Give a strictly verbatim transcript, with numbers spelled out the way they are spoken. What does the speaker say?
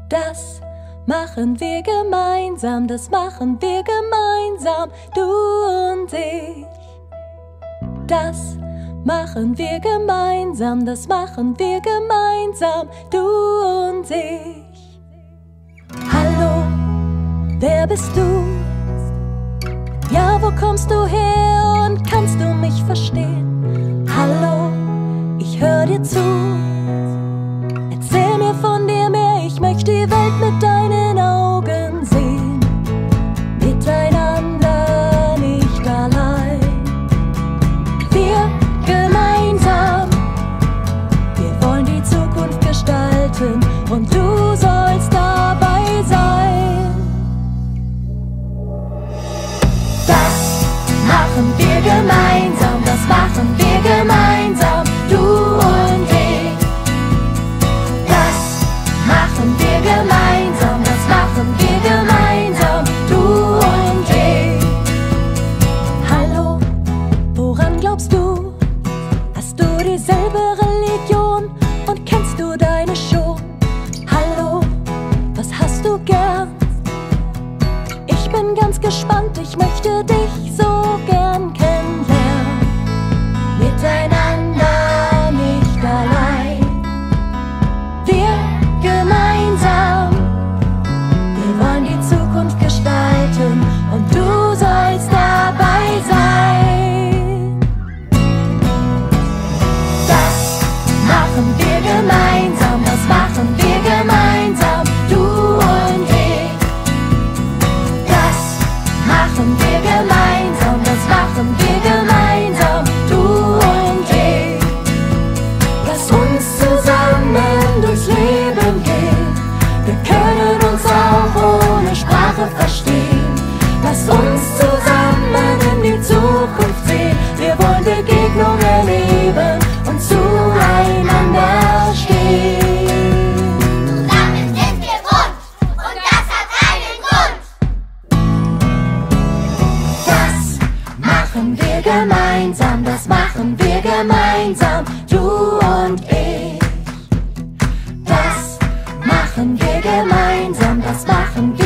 Das machen wir gemeinsam, das machen wir gemeinsam, du und ich. Das machen wir gemeinsam, das machen wir gemeinsam, du und ich. Hallo, wer bist du? Ja, wo kommst du her und kannst du mich verstehen? Hallo, ich hör dir zu. Erzähl mir von dir mehr, ich möchte die Welt mit deinen Augen sehen. Miteinander, nicht allein. Wir gemeinsam, wir wollen die Zukunft gestalten und du sollst dabei sein. Das machen wir gemeinsam, das machen wir gemeinsam, du und ich. Das machen wir gemeinsam, das machen wir gemeinsam, du und ich. Hallo, woran glaubst du? Hast du dieselbe Religion und kennst du deine schon? Hallo, was hast du gern? Ich bin ganz gespannt, ich möchte dich so gern kennenlernen. Miteinander, nicht allein. Wir gemeinsam, wir wollen die Zukunft gestalten und du sollst dabei sein. Das machen wir gemeinsam, das machen wir gemeinsam, du und ich. Das machen wir gemeinsam, das machen wir gemeinsam, du und ich. Lass uns zusammen durchs Leben gehen, wir können uns auch ohne Sprache verstehen. Lass uns zusammen in die Zukunft sehen, wir wollen Begegnung erleben und zueinander stehen. Zusammen sind wir bunt und das hat einen Grund. Das machen wir gemeinsam, das machen wir gemeinsam, du und ich. Das machen wir gemeinsam, das machen wir